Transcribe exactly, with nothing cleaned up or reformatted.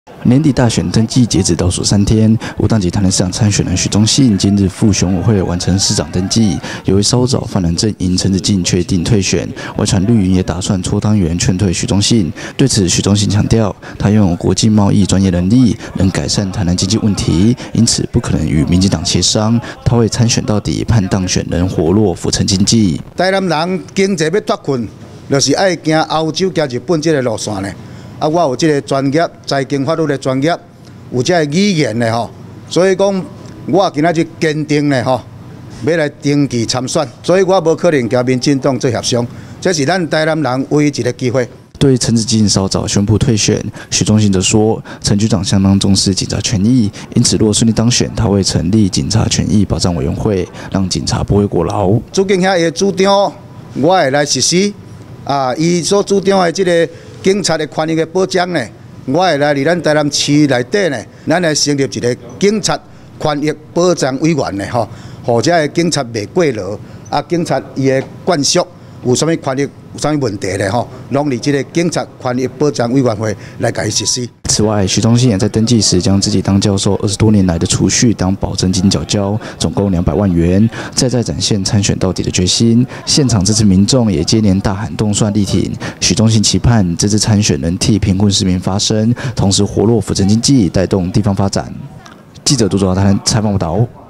年底大选登记截止倒数三天，无党籍台南市长参选人许忠信今日赴选委会完成市长登记。由于稍早泛蓝阵营陈子敬确定退选，外传绿营也打算搓汤圆劝退许忠信。对此，许忠信强调，他拥有国际贸易专业能力，能改善台南经济问题，因此不可能与民进党协商。他会参选到底，盼当选人活络府城经济。 台南人经济要脱困，就是爱行欧洲、行日本这个路线呢。 啊，我有这个专业，财经法律的专业，有这个语言的吼，所以讲我今仔日坚定的吼，要来登记参选，所以我无可能跟民进党做协商，这是咱台南人唯一一个机会。 对陈子敬稍早宣布退选，许忠信则说，陈局长相当重视警察权益，因此若顺利当选，他会成立警察权益保障委员会，让警察不会过劳。 主警遐的主张，我会来实施。啊，伊所主张的这个。 警察的权益的保障呢，我会来伫咱台南市内底呢，咱来成立一个警察权益保障委员呢，吼，或者个警察袂过劳，啊，警察伊的管束有啥物权益、有啥物问题呢，吼，拢伫这个警察权益保障委员会来甲伊实施。 此外，许忠信也在登记时将自己当教授二十多年来的储蓄当保证金缴交，总共两百万元，再再展现参选到底的决心。现场支持民众也接连大喊动算力挺。许忠信期盼这次参选能替贫困市民发声，同时活络府城经济，带动地方发展。记者杜卓台南采访报道。